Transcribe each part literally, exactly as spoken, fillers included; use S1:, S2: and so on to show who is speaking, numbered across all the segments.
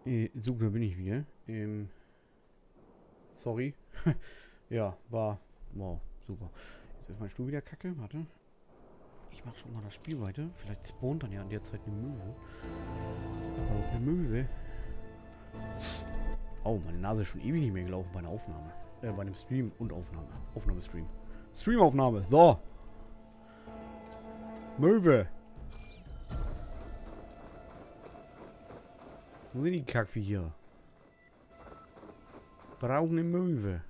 S1: Äh, so, da bin ich wieder. Ähm, sorry. Ja, war, wow, super. Jetzt ist mein Stuhl wieder kacke, warte. Ich mach schon mal das Spiel weiter. Vielleicht spawnt dann ja in der Zeit eine Möwe. Aber auch eine Möwe. Oh, meine Nase ist schon ewig nicht mehr gelaufen bei einer Aufnahme. Äh, bei einem Stream und Aufnahme. Aufnahmestream. Streamaufnahme, so. Möwe. Wo sind die Kackviecher? Brauchen eine Möwe.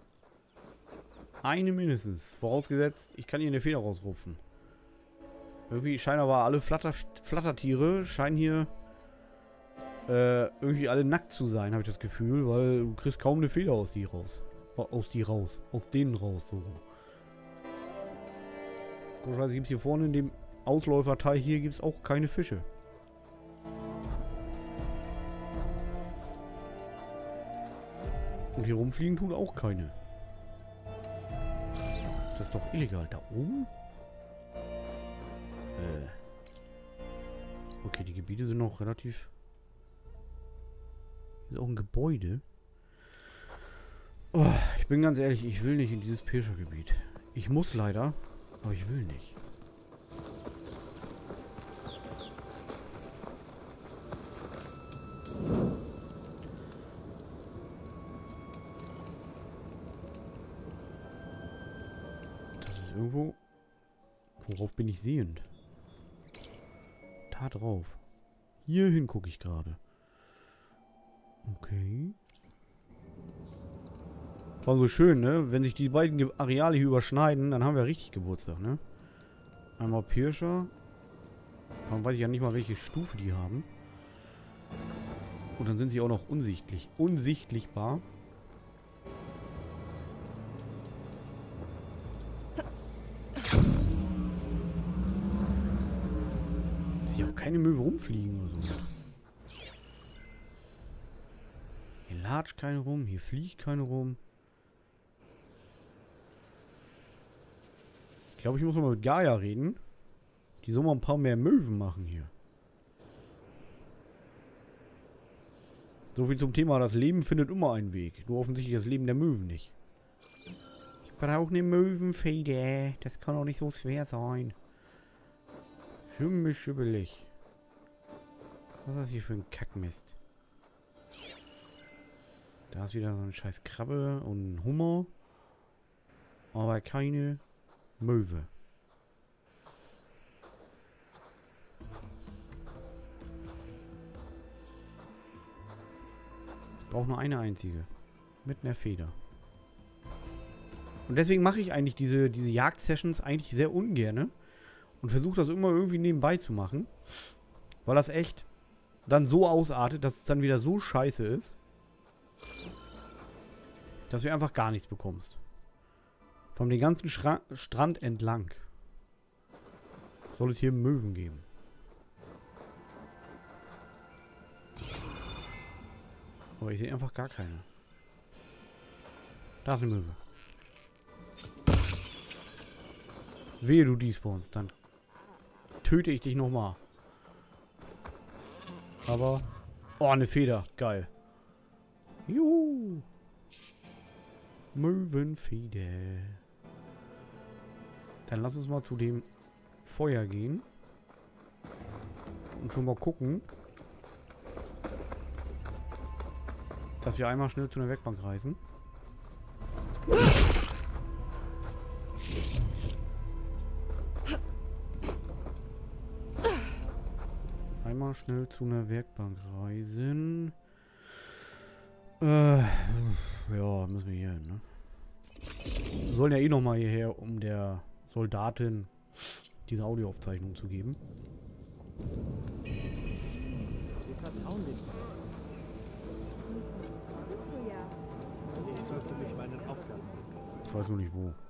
S1: Eine mindestens. Vorausgesetzt, ich kann hier eine Feder rausrupfen. Irgendwie scheinen aber alle Flatter Flattertiere, scheinen hier äh, irgendwie alle nackt zu sein, habe ich das Gefühl, weil du kriegst kaum eine Feder aus die raus. Aus die raus. Aus denen raus, so. Komischerweise gibt es hier vorne in dem Ausläuferteil hier gibt es auch keine Fische. Und hier rumfliegen tun auch keine. Das ist doch illegal. Da oben? Äh. Okay, die Gebiete sind noch relativ... Hier ist auch ein Gebäude. Oh, ich bin ganz ehrlich, ich will nicht in dieses Pirschergebiet. Ich muss leider, aber ich will nicht. Das ist irgendwo... Worauf bin ich sehend? Da drauf. Hierhin gucke ich gerade. Okay. War so schön, ne? Wenn sich die beiden Ge Areale hier überschneiden, dann haben wir richtig Geburtstag, ne? Einmal Pirscher. Dann weiß ich ja nicht mal, welche Stufe die haben. Und dann sind sie auch noch unsichtlich. Unsichtlichbar. Hier auch keine Möwe rumfliegen oder so. Hier latscht keine rum, hier fliegt keine rum. Ich glaube, ich muss mal mit Gaia reden. Die soll mal ein paar mehr Möwen machen hier. So viel zum Thema, das Leben findet immer einen Weg. Nur offensichtlich das Leben der Möwen nicht. Ich brauche eine Möwenfeder. Das kann doch nicht so schwer sein. Schimmel, schibbelig. Was ist das hier für ein Kackmist? Da ist wieder so eine scheiß Krabbe und ein Hummer. Aber keine Möwe. Ich brauche nur eine einzige. Mit einer Feder. Und deswegen mache ich eigentlich diese, diese Jagd-Sessions eigentlich sehr ungerne. Und versuche das immer irgendwie nebenbei zu machen. Weil das echt dann so ausartet, dass es dann wieder so scheiße ist, dass du einfach gar nichts bekommst. Von dem ganzen Schra Strand entlang soll es hier Möwen geben. Aber ich sehe einfach gar keine. Da ist eine Möwe. Wehe du despawnst, dann töte ich dich nochmal. Aber... Oh, eine Feder. Geil. Juhu. Möwenfeder. Dann lass uns mal zu dem Feuer gehen. Und schon mal gucken, dass wir einmal schnell zu einer Werkbank reisen. Einmal schnell zu einer Werkbank reisen. Äh, ja, müssen wir hier hin, ne? Wir sollen ja eh nochmal hierher, um der Soldatin diese Audioaufzeichnung zu geben.
S2: Wir vertrauen dem. Ich sollte mich meinen Aufgaben machen.
S1: Ich weiß nur nicht wo.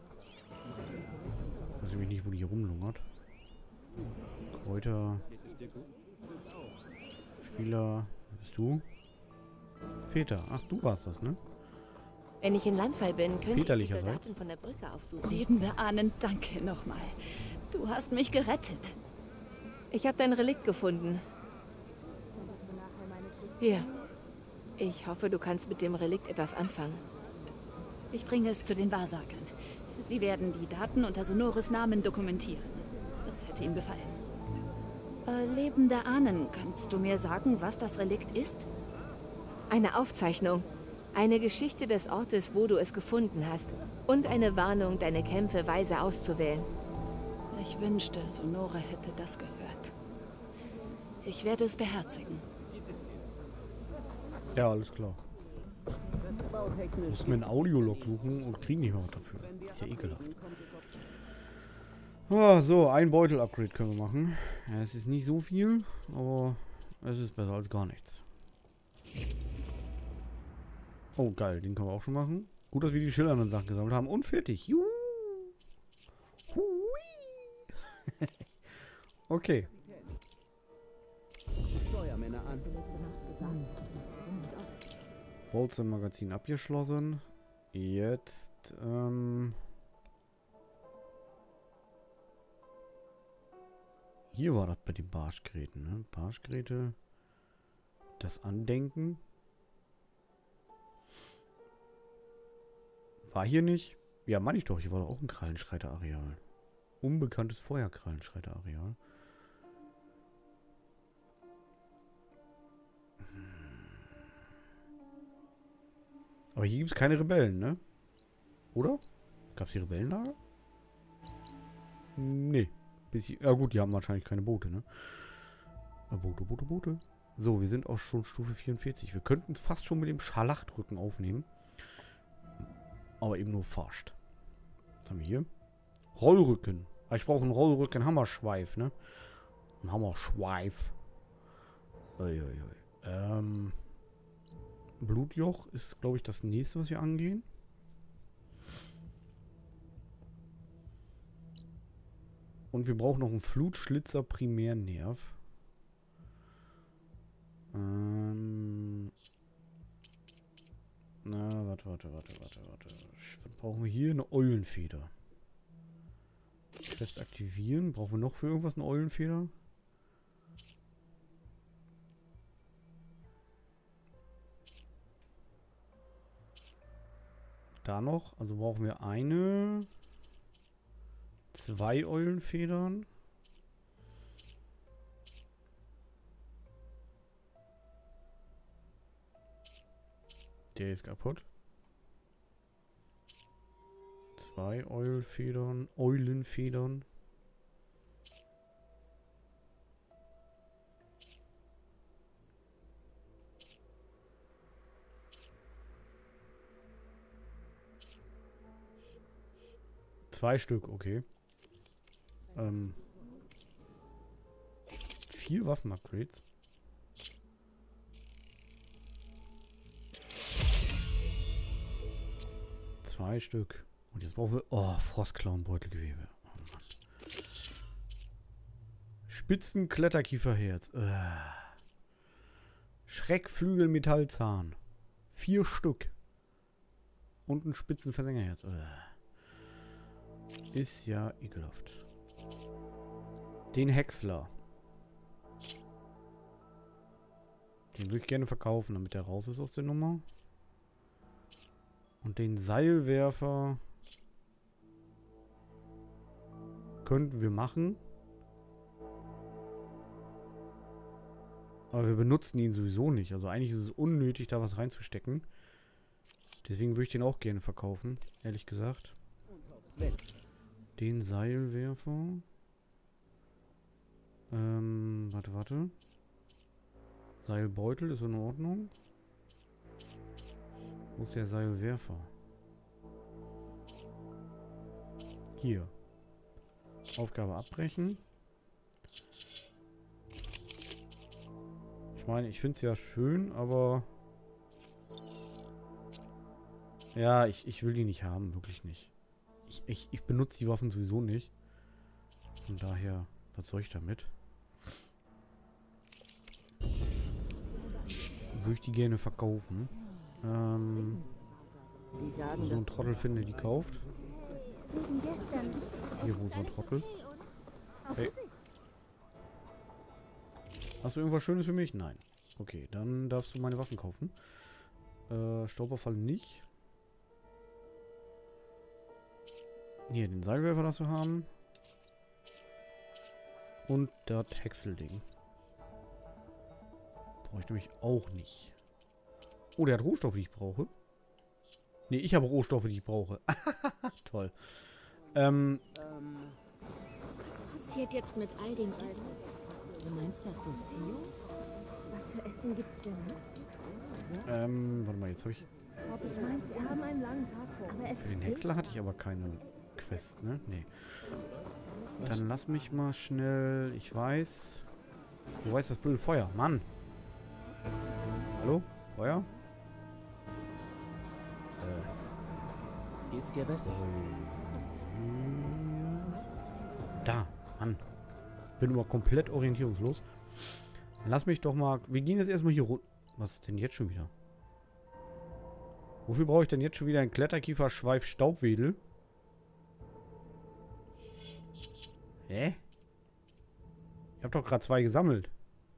S1: Ich weiß nämlich nicht, wo die hier rumlungert. Kräuter. Spieler. Bist du? Väter. Ach, du warst das, ne?
S3: Wenn ich in Landfall bin, könnte ich die
S1: Väterlicherseits.
S3: Soldatin von der Brücke aufsuchen.
S4: Lebende Ahnen, danke nochmal. Du hast mich gerettet.
S3: Ich habe dein Relikt gefunden. Hier. Ich hoffe, du kannst mit dem Relikt etwas anfangen.
S4: Ich bringe es zu den Wahrsagern. Sie werden die Daten unter Sonores Namen dokumentieren. Das hätte ihm gefallen. Äh, lebende Ahnen, kannst du mir sagen, was das Relikt ist?
S3: Eine Aufzeichnung. Eine Geschichte des Ortes, wo du es gefunden hast. Und eine Warnung, deine Kämpfe weise auszuwählen.
S4: Ich wünschte, Sonore hätte das gehört. Ich werde es beherzigen.
S1: Ja, alles klar. Muss mir einen Audiolog suchen und kriegen nicht mehr was dafür. Ist ja ekelhaft. Ah, so, ein Beutel-Upgrade können wir machen. Ja, es ist nicht so viel, aber es ist besser als gar nichts. Oh, geil, den können wir auch schon machen. Gut, dass wir die schillernden Sachen gesammelt haben. Und fertig. Juhu. Hui. Okay. Bolzen-Magazin abgeschlossen. Jetzt, ähm... hier war das bei den Barschgeräten, ne? Barschgeräte. Das Andenken. War hier nicht? Ja, meine ich doch. Hier war doch auch ein Krallenschreiter-Areal. Unbekanntes Feuerkrallenschreiter-Areal. Aber hier gibt es keine Rebellen, ne? Oder? Gab es hier Rebellenlager? Nee. Bis hier, ja gut, die haben wahrscheinlich keine Boote, ne? Boote, Boote, Boote. So, wir sind auch schon Stufe vierundvierzig. Wir könnten es fast schon mit dem Scharlachtrücken aufnehmen. Aber eben nur forscht. Was haben wir hier? Rollrücken. Ich brauche einen Rollrücken-Hammerschweif, ne? Ein Hammerschweif. Uiuiui. Ähm... Blutjoch ist, glaube ich, das nächste, was wir angehen. Und wir brauchen noch einen Flutschlitzer Primärnerv. Ähm. Na, warte, warte, warte, warte, warte. Was brauchen wir hier? Eine Eulenfeder. Fest aktivieren. Brauchen wir noch für irgendwas eine Eulenfeder? Da noch. Also brauchen wir eine. Zwei Eulenfedern. Der ist kaputt. Zwei Eulenfedern. Eulenfedern. Zwei Stück, okay. Ähm. Vier Waffen-Upgrades. Zwei Stück. Und jetzt brauchen wir... Oh, Frostklauen-Beutelgewebe. Oh Mann. Spitzen-Kletterkieferherz. Äh. Schreckflügel-Metallzahn. Vier Stück. Und ein Spitzenversängerherz. Äh. Ist ja ekelhaft. Den Häcksler. Den würde ich gerne verkaufen, damit er raus ist aus der Nummer. Und den Seilwerfer könnten wir machen. Aber wir benutzen ihn sowieso nicht. Also eigentlich ist es unnötig, da was reinzustecken. Deswegen würde ich den auch gerne verkaufen, ehrlich gesagt. Den Seilwerfer. Ähm, warte, warte. Seilbeutel ist in Ordnung. Wo ist der Seilwerfer? Hier. Aufgabe abbrechen. Ich meine, ich finde es ja schön, aber... Ja, ich, ich will die nicht haben, wirklich nicht. Ich, ich, ich benutze die Waffen sowieso nicht. Von daher, was soll ich damit? Würde ich die gerne verkaufen. Ähm, so ein Trottel finde, die kauft. Hier wohnt so ein Trottel. Hey. Hast du irgendwas Schönes für mich? Nein. Okay, dann darfst du meine Waffen kaufen. Äh, Stauberfall nicht. Hier, den Seilwerfer darfst du haben. Und das Häckselding. Brauche ich nämlich auch nicht. Oh, der hat Rohstoffe, die ich brauche. Nee, ich habe Rohstoffe, die ich brauche. Toll. Ähm.
S5: Was passiert jetzt mit all dem Essen? Du meinst das Dossier?
S6: Was für Essen gibt's denn?
S1: Ähm, warte mal, jetzt habe ich...
S6: Ich meine, sie haben einen langen Tag vor. Aber es
S1: Für den Häcksler hatte ich aber keine Quest, ne? Nee. Dann lass mich mal schnell... Ich weiß... Wo weiß das blöde Feuer? Mann! Hallo? Feuer? Äh.
S7: Geht's dir besser?
S1: Da, Mann. Bin immer komplett orientierungslos. Lass mich doch mal... Wir gehen jetzt erstmal hier runter. Was ist denn jetzt schon wieder? Wofür brauche ich denn jetzt schon wieder einen Kletterkiefer Schweif Staubwedel? Hä? Ich habe doch gerade zwei gesammelt.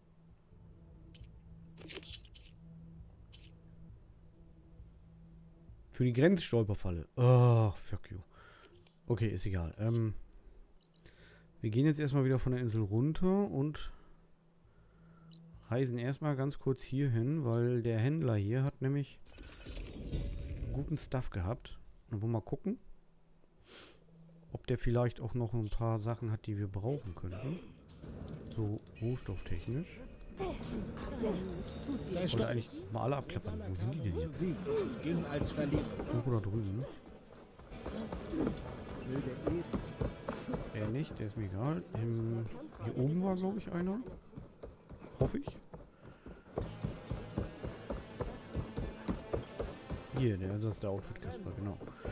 S1: Für die Grenzstolperfalle. Oh, fuck you. Okay, ist egal. Ähm, wir gehen jetzt erstmal wieder von der Insel runter und reisen erstmal ganz kurz hier hin, weil der Händler hier hat nämlich guten Stuff gehabt. Und wollen wir mal gucken, ob der vielleicht auch noch ein paar Sachen hat, die wir brauchen könnten. So rohstofftechnisch. Ich wollte eigentlich mal alle abklappern. Wo sind die denn jetzt?
S2: Sie ging als verliebt.
S1: Irgendwo da drüben. Der nicht, der ist mir egal. Ähm, hier oben war, glaube ich, einer. Hoffe ich. Hier, der, das ist der Outfit-Kasper, genau.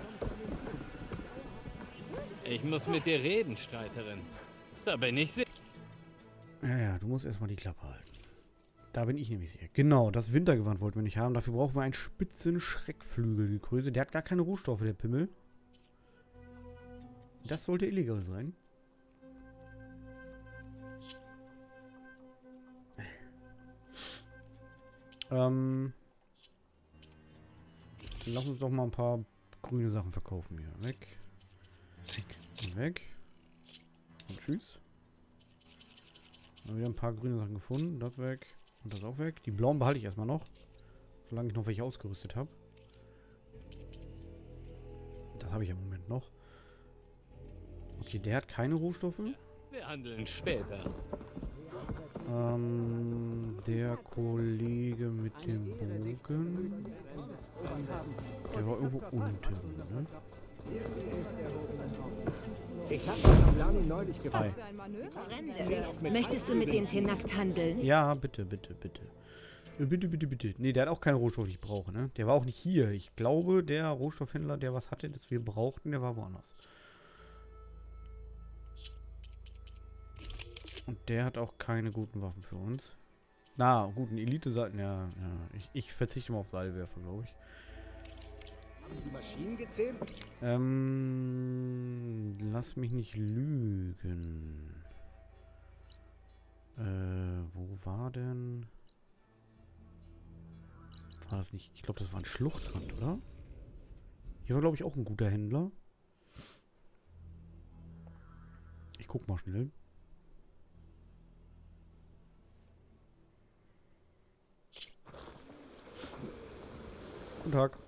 S8: Ich muss mit dir reden, Streiterin. Da bin ich sicher.
S1: Ja, ja, du musst erstmal die Klappe halten. Da bin ich nämlich sicher. Genau, das Wintergewand wollten wir nicht haben. Dafür brauchen wir einen spitzen Schreckflügelgekröse. Der hat gar keine Rohstoffe, der Pimmel. Das sollte illegal sein. Ähm... Lass uns doch mal ein paar grüne Sachen verkaufen hier. Weg. Und weg. Und tschüss. Haben wieder ein paar grüne Sachen gefunden. Das weg. Und das auch weg. Die blauen behalte ich erstmal noch. Solange ich noch welche ausgerüstet habe. Das habe ich im Moment noch. Okay, der hat keine Rohstoffe.
S8: Wir handeln später.
S1: Ähm, der Kollege mit dem Bogen. Der war irgendwo unten, ne?
S2: Ich habe meinen Plan neulich
S1: Hi.
S3: Fremde. Möchtest du mit denen hier nackt handeln?
S1: Ja, bitte, bitte, bitte. Äh, Bitte, bitte, bitte. Nee, der hat auch keinen Rohstoff, den ich brauche, ne? Der war auch nicht hier. Ich glaube, der Rohstoffhändler, der was hatte, das wir brauchten, der war woanders. Und der hat auch keine guten Waffen für uns. Na, guten Elite-Seiten, ja, ja. Ich, ich verzichte mal auf Seilwerfer, glaube ich.
S2: Haben Sie Maschinen gezählt?
S1: Ähm, lass mich nicht lügen. Äh, wo war denn... War das nicht... Ich glaube, das war ein Schluchtrand, oder? Hier war, glaube ich, auch ein guter Händler. Ich guck mal schnell. Guten Tag.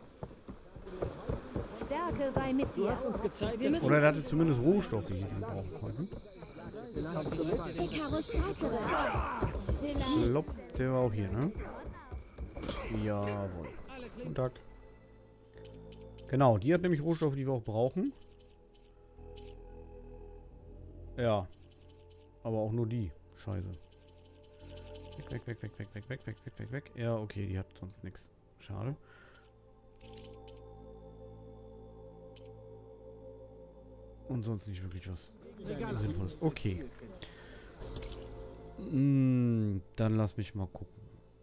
S6: Stärke sei mit
S2: Du
S6: dir.
S2: hast uns gezeigt,
S6: Wir
S2: dass
S1: Oder der hatte zumindest Rohstoffe, die wir brauchen konnten.
S5: Icarus Streiterin.
S1: Ich glaube, der war auch hier, ne? Jawohl. Guten Tag. Genau, die hat nämlich Rohstoffe, die wir auch brauchen. Ja. Aber auch nur die. Scheiße. Weg, weg, weg, weg, weg, weg, weg, weg, weg, weg, weg. Ja, okay, die hat sonst nichts. Schade. Und sonst nicht wirklich was Sinnvolles. Okay. Mm, dann lass mich mal gucken.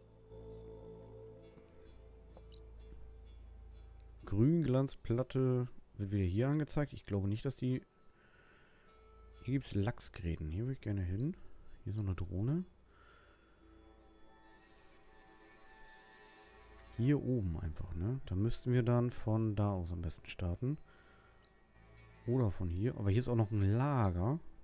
S1: Grünglanzplatte wird wieder hier angezeigt. Ich glaube nicht, dass die... Hier gibt es Lachsgräten. Hier würde ich gerne hin. Hier ist noch eine Drohne. Hier oben einfach, ne? Da müssten wir dann von da aus am besten starten. Oder von hier. Aber hier ist auch noch ein Lager.